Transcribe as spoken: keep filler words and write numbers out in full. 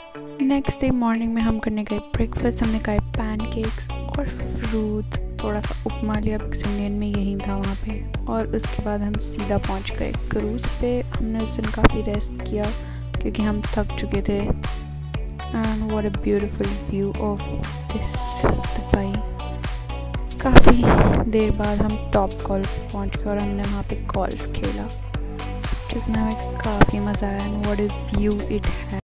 Next day morning में हम करने गए ब्रेकफास्ट। हमने खाए पैनकेक्स और फ्रूट्स, थोड़ा सा उपमा लिया बिकॉज इंडियन में यही था वहाँ पे। और उसके बाद हम सीधा पहुँच गए क्रूज़ पे। हमने उस दिन काफ़ी रेस्ट किया क्योंकि हम थक चुके थे। And what a beautiful view of this Dubai. काफ़ी देर बाद हम टॉप गोल्फ पहुँच गए और हमने वहाँ पे गोल्फ खेला जिसमें हमें काफ़ी मज़ा आया। And what a view it है।